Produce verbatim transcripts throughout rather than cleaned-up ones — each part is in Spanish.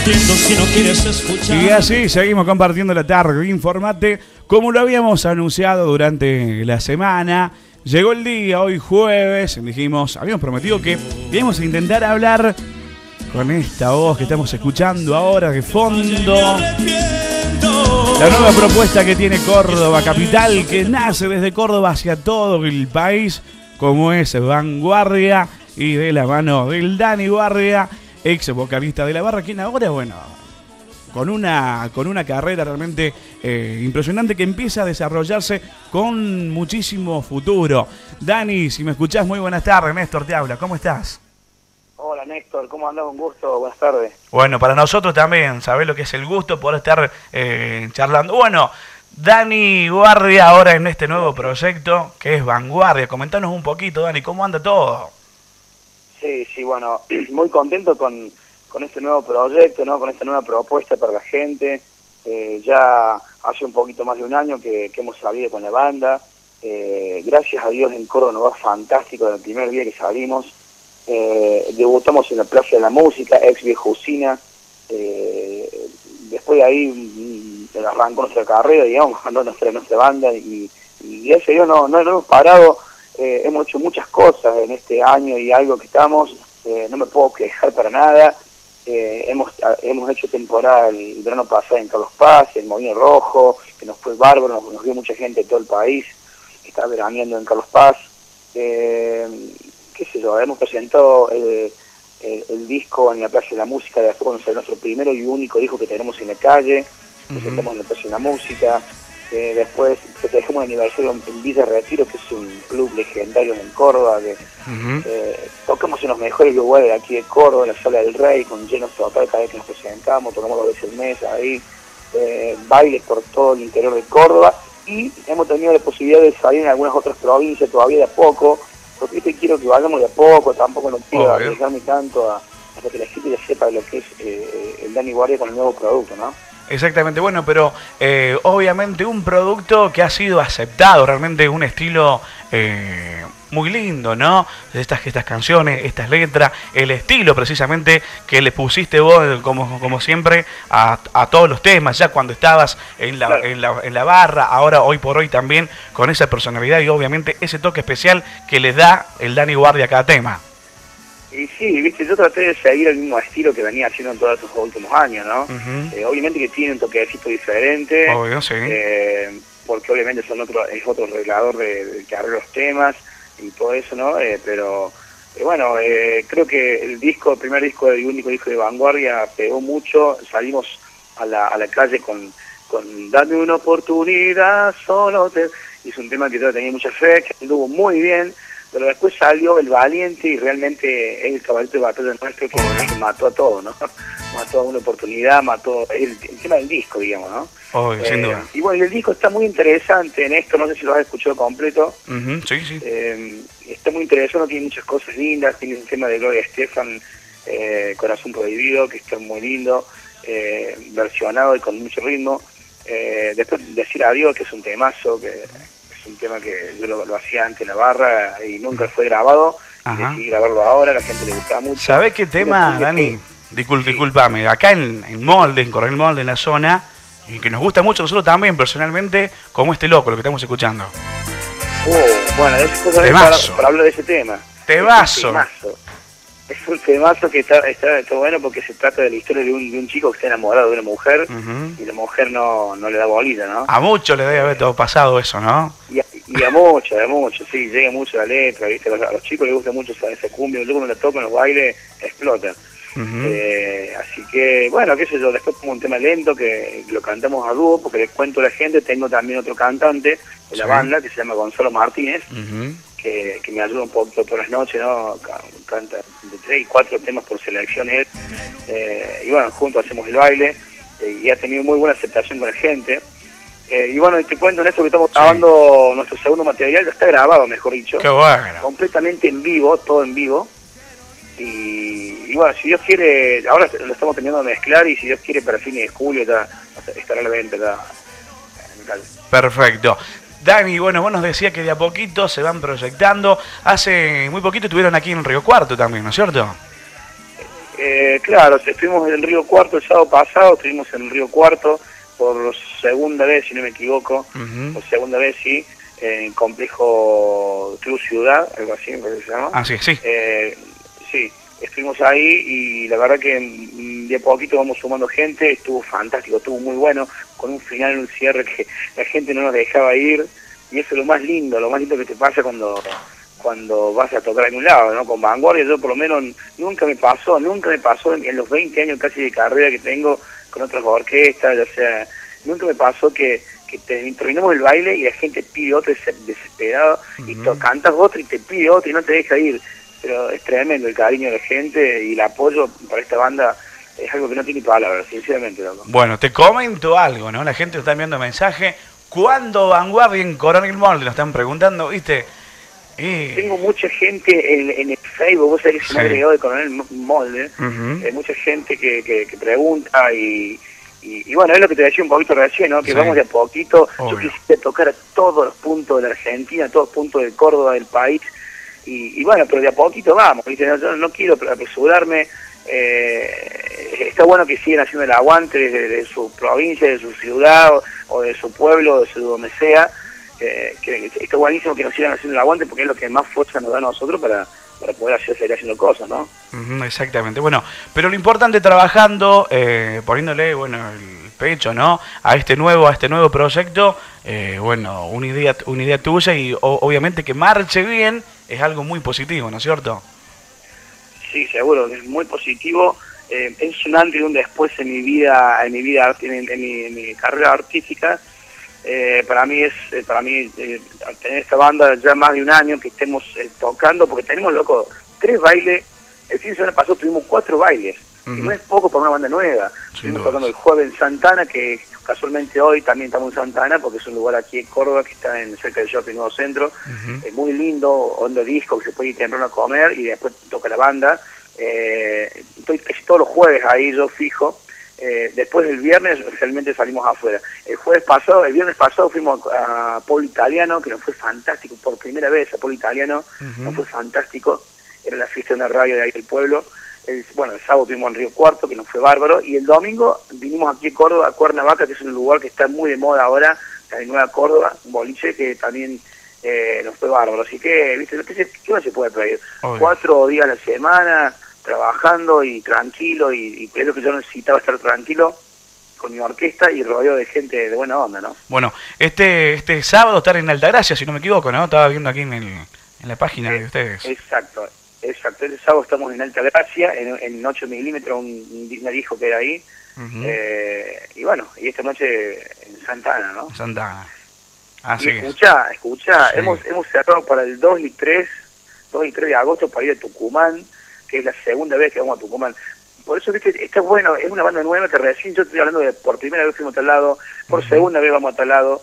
mintiendo si no quieres escuchar. Y así seguimos compartiendo la tarde. Informate, como lo habíamos anunciado durante la semana. Llegó el día, hoy jueves, dijimos, habíamos prometido que íbamos a intentar hablar con esta voz que estamos escuchando ahora de fondo. La nueva propuesta que tiene Córdoba Capital, que nace desde Córdoba hacia todo el país, como es Vanguardia, y de la mano del Dani Guardia, ex vocalista de La Barra, quien ahora, bueno, con una, con una carrera realmente eh, impresionante que empieza a desarrollarse con muchísimo futuro. Dani, si me escuchás, muy buenas tardes. Néstor te habla, ¿cómo estás? Hola Néstor, ¿cómo andás? Un gusto, buenas tardes. Bueno, para nosotros también, sabés lo que es el gusto por estar eh, charlando. Bueno, Dani Guardia ahora en este nuevo proyecto que es Vanguardia. Comentanos un poquito, Dani, ¿cómo anda todo? Sí, sí, bueno, muy contento con, con este nuevo proyecto, ¿no? Con esta nueva propuesta para la gente. Eh, ya hace un poquito más de un año que, que hemos salido con la banda. Eh, gracias a Dios en Córdoba nos va fantástico desde el primer día que salimos. Eh, debutamos en la Plaza de la Música, ex vieja usina. Eh, después de ahí mm, arrancó nuestra carrera, digamos, andó nuestra, nuestra banda y, y gracias a Dios no, no, no hemos parado. Eh, hemos hecho muchas cosas en este año y algo que estamos, eh, no me puedo quejar para nada. Eh, hemos hemos hecho temporada el verano pasado en Carlos Paz, en Molino Rojo, que nos fue bárbaro, nos, nos vio mucha gente de todo el país que está veraneando en Carlos Paz. Eh, qué sé yo, hemos presentado eh, el, el disco en la Plaza de la Música de Afonso, nuestro primero y único disco que tenemos en la calle. Uh-huh. Presentamos en la Plaza de la Música. Eh, después festejamos el aniversario en Villa Retiro, que es un club legendario en Córdoba. Que, uh-huh. eh, tocamos en los mejores lugares de aquí de Córdoba, en la Sala del Rey, con llenos total cada vez que nos presentamos, tocamos dos veces al mes ahí, eh, bailes por todo el interior de Córdoba, y hemos tenido la posibilidad de salir en algunas otras provincias todavía de a poco, porque este quiero que vayamos de a poco, tampoco no quiero arriesgarme tanto a, a que la gente ya sepa lo que es eh, el Dani Guardia con el nuevo producto, ¿no? Exactamente, bueno, pero eh, obviamente un producto que ha sido aceptado, realmente un estilo eh, muy lindo, ¿no? Estas, estas canciones, estas letras, el estilo precisamente que le pusiste vos, como, como siempre, a, a todos los temas, ya cuando estabas en la, claro. en, la, en la barra, ahora hoy por hoy también con esa personalidad y obviamente ese toque especial que le da el Dani Guardia a cada tema. Y sí, viste, yo traté de seguir el mismo estilo que venía haciendo en todos estos últimos años, ¿no? Uh-huh. eh, obviamente que tiene un toquecito diferente. Obvio, sí. Eh, porque obviamente son otro, es otro arreglador de, de que arregla los temas y todo eso, ¿no? Eh, pero, eh, bueno, eh, creo que el disco, el primer disco y único disco de Vanguardia pegó mucho. Salimos a la, a la calle con, con Dame una oportunidad, solo te... Y es un tema que yo tenía mucha fe, que anduvo muy bien. Pero después salió El Valiente y realmente es el caballito de batalla nuestro que, que mató a todo, ¿no? Mató a una oportunidad, mató el, el tema del disco, digamos, ¿no? Oh, eh, sin duda. Y bueno, y el disco está muy interesante en esto, no sé si lo has escuchado completo. Uh-huh, sí, sí. Eh, está muy interesante, tiene muchas cosas lindas, tiene un tema de Gloria Estefan, eh, Corazón Prohibido, que está muy lindo, eh, versionado y con mucho ritmo. Eh, después Decir Adiós, que es un temazo, que... es un tema que yo lo, lo hacía antes en la barra y nunca fue grabado. Ajá. Decidí grabarlo ahora, a la gente le gustaba mucho. ¿Sabés qué tema, Dani? Discul sí. Disculpame, acá en, en Molde, en Coronel Molde, en la zona, y que nos gusta mucho nosotros también, personalmente, como este loco, lo que estamos escuchando. Oh, bueno, es cosa para, para hablar de ese tema. Tebazo. Es un temazo que está, está, está bueno porque se trata de la historia de un, de un chico que está enamorado de una mujer, uh-huh. y la mujer no, no le da bolita, ¿no? A muchos le debe haber todo pasado eso, ¿no? Y a, y a muchos, a muchos, sí, llega mucho la letra, ¿viste? A los, a los chicos les gusta mucho esa, esa cumbia, luego cuando la tocan los bailes, explota. Uh-huh. eh, así que, bueno, qué sé yo, después pongo un tema lento que lo cantamos a dúo, porque les cuento a la gente, tengo también otro cantante de la sí. banda que se llama Gonzalo Martínez, uh-huh. que, que me ayuda un poquito todas las noches, ¿no? Canta de tres y cuatro temas por selección él, eh, y bueno, juntos hacemos el baile, eh, y ha tenido muy buena aceptación con la gente. Eh, y bueno, te cuento en esto que estamos sí. grabando nuestro segundo material, ya está grabado, mejor dicho. Qué bueno. Completamente en vivo, todo en vivo. Y, y bueno, si Dios quiere, ahora lo estamos teniendo a mezclar y si Dios quiere para fines de julio ya, estará a la venta. Ya, perfecto. Dani, bueno, vos nos decías que de a poquito se van proyectando. Hace muy poquito estuvieron aquí en Río Cuarto también, ¿no es cierto? Eh, claro, estuvimos en el Río Cuarto el sábado pasado, estuvimos en el Río Cuarto por segunda vez, si no me equivoco, uh-huh. por segunda vez sí, en el complejo Club Ciudad, algo así me parece que se llama. Ah, sí, sí. Eh, sí, estuvimos ahí y la verdad que de a poquito vamos sumando gente, estuvo fantástico, estuvo muy bueno, con un final, un cierre que la gente no nos dejaba ir, y eso es lo más lindo, lo más lindo que te pasa cuando... cuando vas a tocar en un lado, ¿no? Con Vanguardia, yo por lo menos nunca me pasó, nunca me pasó en, en los veinte años casi de carrera que tengo con otras orquestas, o sea, nunca me pasó que, que te, terminamos el baile y la gente pide otro desesperado, uh-huh. y to, cantas otro y te pide otro y no te deja ir, pero es tremendo el cariño de la gente y el apoyo para esta banda. Es algo que no tiene palabras, sinceramente, loco. Bueno, te comento algo, ¿no? La gente está enviando mensaje. ¿Cuándo Vanguardia en Coronel Molde? Nos están preguntando, ¿viste? Eh. Tengo mucha gente en, en el Facebook, vos sabés que se me ha agregado de Coronel Molde, uh-huh. Hay mucha gente que, que, que pregunta y, y, y bueno, es lo que te decía un poquito recién, ¿no? Que sí. Vamos de a poquito. Obvio. Yo quisiera tocar a todos los puntos de la Argentina, a todos los puntos de Córdoba, del país, y, y bueno, pero de a poquito vamos, ¿viste? Yo no, no quiero apresurarme, eh, está bueno que sigan haciendo el aguante de, de su provincia, de su ciudad, o, o de su pueblo, o de su donde sea. Eh, que, que está buenísimo que nos sigan haciendo el aguante porque es lo que más fuerza nos da a nosotros para, para poder hacer, seguir haciendo cosas, ¿no? Uh-huh, exactamente. Bueno, pero lo importante trabajando, eh, poniéndole, bueno, el pecho, ¿no? A este nuevo, a este nuevo proyecto, eh, bueno, una idea, una idea tuya y o, obviamente que marche bien es algo muy positivo, ¿no es cierto? Sí, seguro, es muy positivo. Eh, es un antes y un después en mi vida, en mi vida, en, en, mi, en mi carrera artística. Eh, para mí es, eh, para mí eh, tener esta banda ya más de un año que estemos eh, tocando, porque tenemos, loco, tres bailes. El fin de semana pasado tuvimos cuatro bailes, uh-huh. y no es poco para una banda nueva. Estuvimos tocando el jueves en Santana, que casualmente hoy también estamos en Santana, porque es un lugar aquí en Córdoba que está en cerca del Shopping Nuevo Centro. Uh-huh. Es muy lindo, hondo disco, que se puede ir temprano a comer y después toca la banda. Eh, estoy casi todos los jueves ahí, yo fijo. Eh, después del viernes realmente salimos afuera. El jueves pasado, el viernes pasado fuimos a, a Polo Italiano, que nos fue fantástico, por primera vez a Polo Italiano, uh-huh. nos fue fantástico, era la fiesta de una radio de ahí del pueblo. El, bueno, el sábado fuimos en Río Cuarto, que nos fue bárbaro, y el domingo vinimos aquí a Córdoba, a Cuernavaca, que es un lugar que está muy de moda ahora, en Nueva Córdoba, un boliche que también eh, nos fue bárbaro. Así que, ¿viste? ¿Qué, qué más se puede pedir? Obvio. Cuatro días a la semana, trabajando y tranquilo, y, y es lo que yo necesitaba, estar tranquilo con mi orquesta y rodeado de gente de buena onda, ¿no? Bueno, este este sábado estar en Altagracia, si no me equivoco, ¿no? Estaba viendo aquí en, el, en la página eh, de ustedes. Exacto, exacto. Este sábado estamos en Altagracia, en, en ocho milímetros, un, un disco que era ahí, uh-huh. eh, y bueno, y esta noche en Santana, ¿no? Santana. Así y escuchá, escuchá, sí. hemos, hemos cerrado para el dos y tres de agosto para ir a Tucumán, que es la segunda vez que vamos a Tucumán. Por eso, viste, está bueno, es una banda nueva que recién yo estoy hablando de por primera vez fuimos a tal lado, por uh-huh. segunda vez vamos a tal lado,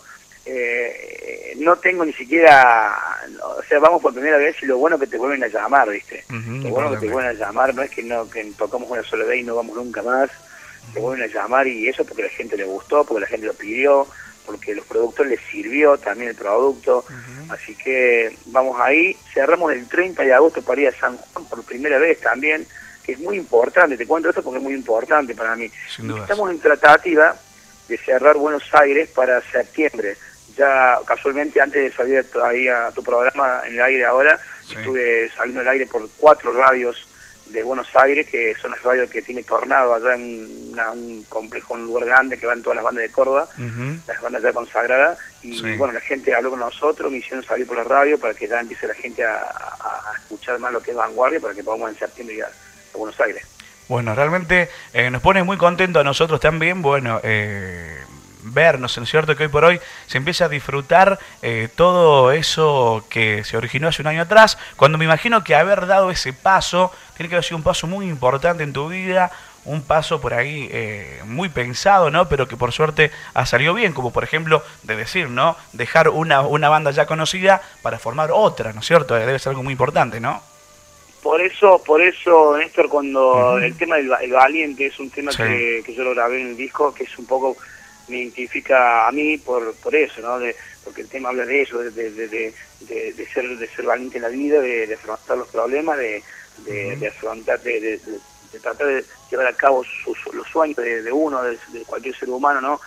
eh, no tengo ni siquiera, o sea, vamos por primera vez y lo bueno que te vuelven a llamar, viste, uh-huh, lo bueno que te vuelven a llamar, no es que no que tocamos una sola vez y no vamos nunca más, uh-huh. te vuelven a llamar y eso porque la gente le gustó, porque la gente lo pidió, porque los productores les sirvió también el producto, uh-huh. así que vamos ahí, cerramos el treinta de agosto para ir a San Juan por primera vez también, que es muy importante, te cuento esto porque es muy importante para mí. Estamos en tratativa de cerrar Buenos Aires para septiembre, ya casualmente antes de salir ahí a tu programa en el aire ahora, sí. estuve saliendo al aire por cuatro radios de Buenos Aires, que son las radios que tiene Tornado allá en una, un complejo, un lugar grande que van todas las bandas de Córdoba, uh-huh. las bandas ya consagradas, y sí. bueno, la gente habló con nosotros, me hicieron salir por la radio para que ya empiece la gente a, a, a escuchar más lo que es Vanguardia, para que podamos en septiembre ir a, a Buenos Aires. Bueno, realmente eh, nos pone muy contentos a nosotros también, bueno, eh, vernos, ¿no es cierto? Que hoy por hoy se empieza a disfrutar eh, todo eso que se originó hace un año atrás, cuando me imagino que haber dado ese paso, tiene que haber sido un paso muy importante en tu vida, un paso por ahí eh, muy pensado, ¿no? Pero que por suerte ha salido bien, como por ejemplo, de decir, ¿no? Dejar una, una banda ya conocida para formar otra, ¿no es cierto? Debe ser algo muy importante, ¿no? Por eso, por eso, Néstor, cuando uh-huh. el tema del el Valiente es un tema sí. que, que yo lo grabé en el disco, que es un poco, me identifica a mí por por eso, ¿no? De, porque el tema habla de eso, de, de, de, de, de ser de ser valiente en la vida, de, de afrontar los problemas, de, de, uh-huh. de afrontar, de, de, de tratar de llevar a cabo sus, los sueños de, de uno, de, de cualquier ser humano, ¿no?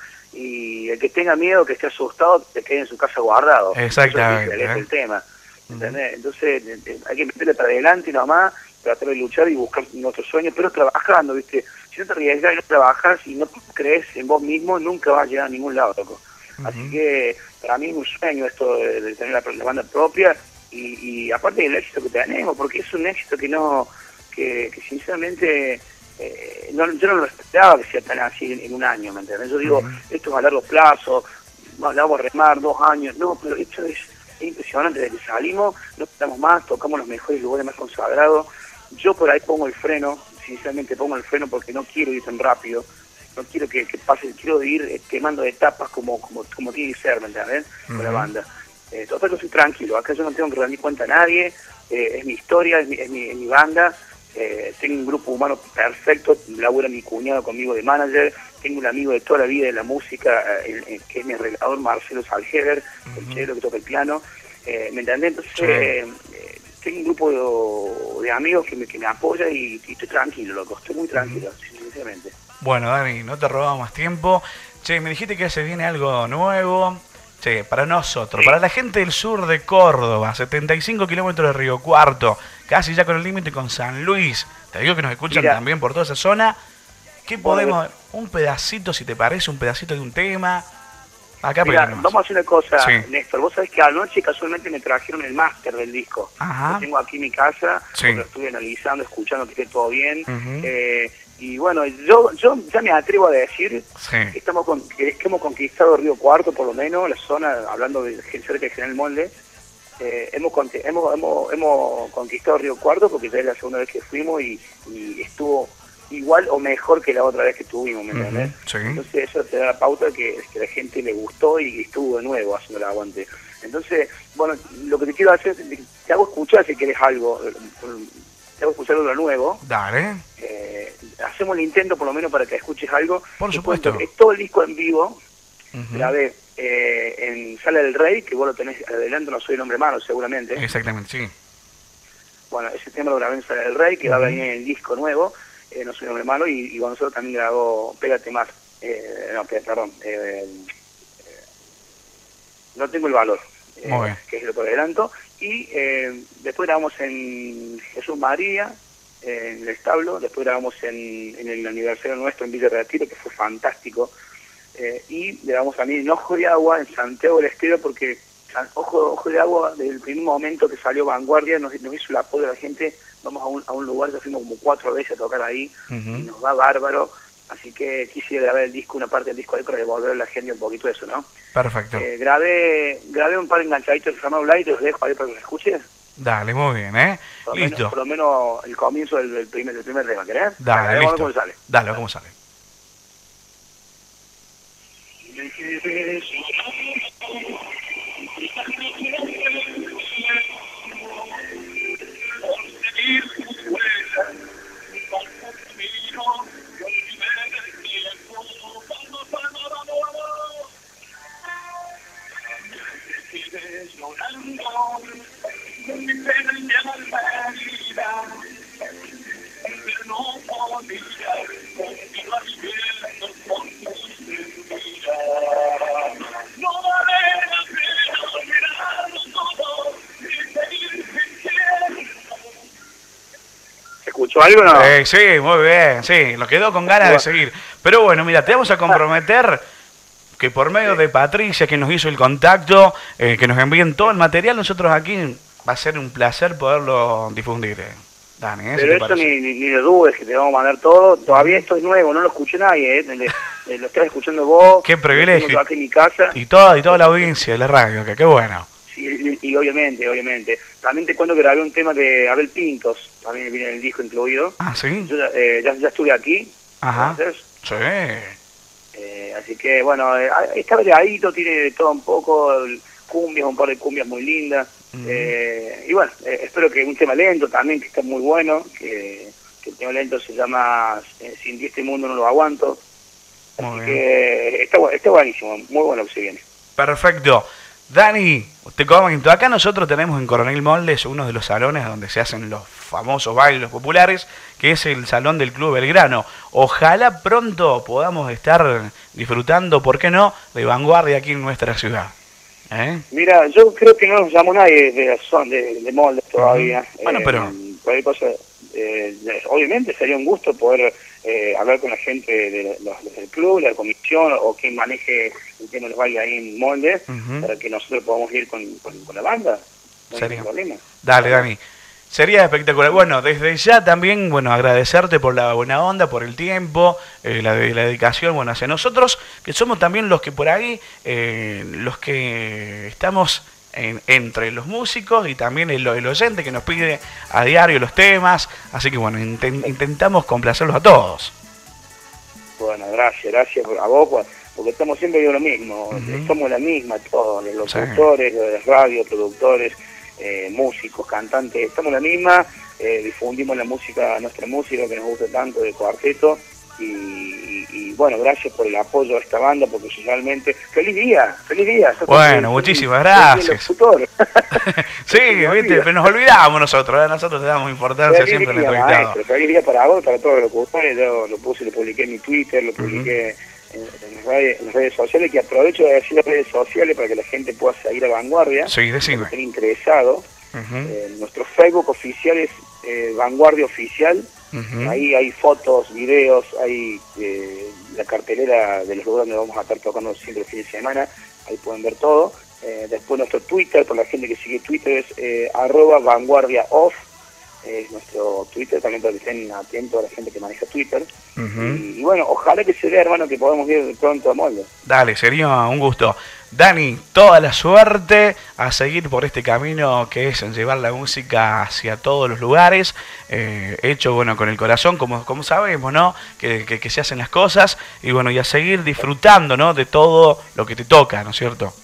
Y el que tenga miedo, que esté asustado, que quede en su casa guardado. Exactamente. Ese es el tema, ¿entendés? Entonces hay que meterle para adelante nomás, tratar de luchar y buscar nuestros sueños, pero trabajando, ¿viste? Si no te arriesgas y no trabajas y no crees en vos mismo, nunca vas a llegar a ningún lado, loco. Uh-huh. Así que para mí es un sueño esto de, de tener la, la banda propia y, y aparte del éxito que tenemos, porque es un éxito que no, que, que sinceramente... Eh, no, yo no lo esperaba que sea tan así en, en un año, ¿me entiendes? Yo digo, uh-huh. esto es a largo plazo, vamos a remar dos años, no, pero esto es, es impresionante, desde que salimos, no estamos más, tocamos los mejores lugares más consagrados, yo por ahí pongo el freno, sinceramente pongo el freno porque no quiero ir tan rápido, no quiero que, que pase, quiero ir eh, quemando etapas como, como, como tiene que ser, ¿me entiendes? Uh-huh. Con la banda. Eh, total, yo soy tranquilo, acá yo no tengo que rendir cuenta a nadie, eh, es mi historia, es mi, es mi, es mi banda. Eh, tengo un grupo humano perfecto, labura mi cuñado conmigo de manager, tengo un amigo de toda la vida de la música, eh, el, que es mi arreglador, Marcelo Salgeber, uh-huh. el chelo que toca el piano, eh, ¿me entendés? Entonces sí. eh, tengo un grupo de, de amigos que me, que me apoya y, y estoy tranquilo, loco, estoy muy tranquilo, uh-huh. sinceramente. Bueno, Dani, no te robamos más tiempo. Che, me dijiste que se viene algo nuevo. Che, para nosotros, sí. para la gente del sur de Córdoba, setenta y cinco kilómetros de Río Cuarto, casi ya con el límite con San Luis. Te digo que nos escuchan Mira. también por toda esa zona. ¿Qué podemos...? Un pedacito, si te parece, un pedacito de un tema. Acá Mira, vamos a hacer una cosa, sí. Néstor. Vos sabés que anoche casualmente me trajeron el máster del disco. Ajá. Lo tengo aquí en mi casa, sí. porque lo estuve analizando, escuchando que esté todo bien. Uh-huh. eh, y bueno, yo yo ya me atrevo a decir sí. que, estamos con, que hemos conquistado Río Cuarto, por lo menos, la zona, hablando de cerca de General Molde. Eh, hemos, hemos, hemos, hemos conquistado Río Cuarto porque ya es la segunda vez que fuimos y, y estuvo igual o mejor que la otra vez que estuvimos, ¿me entiendes? Uh-huh, sí. Entonces eso te da la pauta que, que a la gente le gustó y estuvo de nuevo haciendo el aguante. Entonces, bueno, lo que te quiero hacer es, te hago escuchar si querés algo, te hago escuchar algo nuevo. Dale. Eh, hacemos el intento por lo menos para que escuches algo. Por supuesto. Es todo el disco en vivo, uh-huh. grabé eh, en Sala del Rey, que vos lo tenés adelante, No Soy el Hombre Malo seguramente. Exactamente, sí. Bueno, ese tema lo grabé en Sala del Rey, que uh-huh. va a venir en el disco nuevo. Eh, No Soy un Hombre Malo, y, y Gonzalo también grabó Pégate Más, eh, no, perdón, eh, eh, No Tengo el Valor, eh, que es lo que adelanto, y eh, después grabamos en Jesús María, eh, en el establo, después grabamos en, en el aniversario nuestro en Villa Retiro, que fue fantástico, eh, y grabamos también en Ojo de Agua, en Santiago del Estero, porque Ojo, Ojo de Agua, desde el primer momento que salió Vanguardia, nos, nos hizo el apoyo de la gente. Vamos a un, a un lugar, ya fuimos como cuatro veces a tocar ahí, uh-huh. y nos va bárbaro, así que quisiera grabar el disco, una parte del disco ahí para devolver a la gente un poquito de eso, ¿no? Perfecto. Eh, grabé grabé un par de enganchaditos de Fernando Blay, te los dejo ahí para que los escuches. Dale, muy bien, ¿eh? Por Listo. Menos, por lo menos el comienzo del, del, primer, del primer tema, ¿querés? Dale, Dale, listo. Vamos a ver cómo sale. Dale, vamos a ver cómo sale. ¿Escuchó algo o no? Eh, sí, muy bien, sí, lo quedó con ganas de seguir. Pero bueno, mira, te vamos a comprometer que por medio de Patricia, que nos hizo el contacto, eh, que nos envíen todo el material, nosotros aquí va a ser un placer poderlo difundir. Eh. Dani, ¿eh? Pero eso ni, ni, ni lo dudes, que te vamos a mandar todo. Todavía esto es nuevo, no lo escuché nadie, ¿eh? Le, le, lo estás escuchando vos. Qué privilegio. Aquí en mi casa. Y toda, y toda la audiencia de la radio, que qué bueno. Sí, y, y obviamente, obviamente. También te cuento que grabé un tema de Abel Pintos, también viene en el disco incluido. Ah, ¿sí? Yo eh, ya, ya estuve aquí. Ajá. Entonces, sí. Eh, así que, bueno, eh, está variadito, tiene de todo un poco, cumbias, un par de cumbias muy lindas. Uh-huh. eh, y bueno, eh, espero que un tema lento también, que está muy bueno, que, que el tema lento se llama eh, Sin ti este mundo no lo aguanto. Así muy que está, está buenísimo, muy bueno que se viene. Perfecto. Dani, te comento, acá nosotros tenemos en Coronel Moldes uno de los salones donde se hacen los famosos bailes populares, que es el Salón del Club Belgrano. Ojalá pronto podamos estar disfrutando, ¿por qué no?, de vanguardia aquí en nuestra ciudad. ¿Eh? Mira, yo creo que no nos llamó nadie de la zona de, de Moldes todavía. Uh-huh. Bueno, pero... Eh, cualquier cosa, eh, obviamente sería un gusto poder eh, hablar con la gente de los, los del club, la comisión o quien maneje el tema de los bailes ahí en Moldes, uh-huh, para que nosotros podamos ir con, con, con la banda. No hay ningún problema. Dale, Dani. Sería espectacular. Bueno, desde ya también, bueno, agradecerte por la buena onda, por el tiempo, eh, la, la dedicación, bueno, hacia nosotros, que somos también los que por ahí, eh, los que estamos en, entre los músicos y también el, el oyente que nos pide a diario los temas, así que bueno, intent, intentamos complacerlos a todos. Bueno, gracias, gracias a vos, porque estamos siempre viendo lo mismo, uh-huh, somos la misma, todos, los locutores, sí, los radio, productores, Eh, músicos, cantantes, estamos en la misma, eh, difundimos la música, nuestra música que nos gusta tanto de cuarteto y, y, y bueno, gracias por el apoyo a esta banda porque realmente, feliz día, feliz día. Bueno, muchísimas gracias. Sí, viste, pero nos olvidamos nosotros, ¿eh? Nosotros le damos importancia feliz siempre día, al entrevistado. Maestro, feliz día para vos, para todos los locutores, yo lo puse, lo publiqué en mi Twitter, lo publiqué uh-huh En, en, las redes, en las redes sociales, que aprovecho de decir las redes sociales para que la gente pueda seguir a Vanguardia, sí, decime, estar interesado. Uh-huh. eh, nuestro Facebook oficial es eh, Vanguardia Oficial, uh-huh, ahí hay fotos, videos, hay eh, la cartelera de los lugares donde vamos a estar tocando siempre el fin de semana, ahí pueden ver todo. Eh, después nuestro Twitter, por la gente que sigue Twitter, es eh, arroba Vanguardia Off, es nuestro Twitter, también para que estén atentos a la gente que maneja Twitter. Uh-huh. y, y bueno, ojalá que se vea, hermano, que podamos ir pronto a Molde. Dale, sería un gusto. Dani, toda la suerte a seguir por este camino que es llevar la música hacia todos los lugares, eh, hecho bueno con el corazón, como, como sabemos, ¿no? Que, que, que se hacen las cosas, y bueno, y a seguir disfrutando, ¿no?, de todo lo que te toca, ¿no es cierto?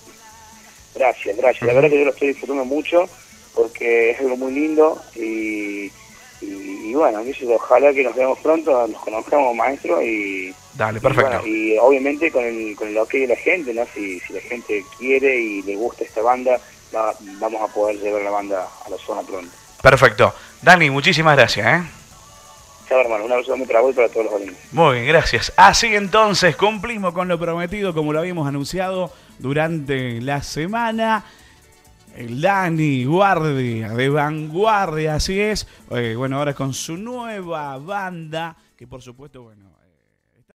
Gracias, gracias. La verdad que yo lo estoy disfrutando mucho, porque es algo muy lindo y, y, y bueno, ojalá que nos veamos pronto, nos conozcamos, maestro, y dale, perfecto. Y, bueno, y obviamente con el con el ok de la gente, ¿no? Si, si la gente quiere y le gusta esta banda, va, vamos a poder llevar la banda a la zona pronto. Perfecto. Dani, muchísimas gracias, ¿eh? Chao, hermano, un abrazo muy para vos y para todos los alumnos. Muy bien, gracias. Así entonces cumplimos con lo prometido, como lo habíamos anunciado durante la semana. El Dani Guardia de Vanguardia, así es. Eh, bueno, ahora con su nueva banda, que por supuesto, bueno...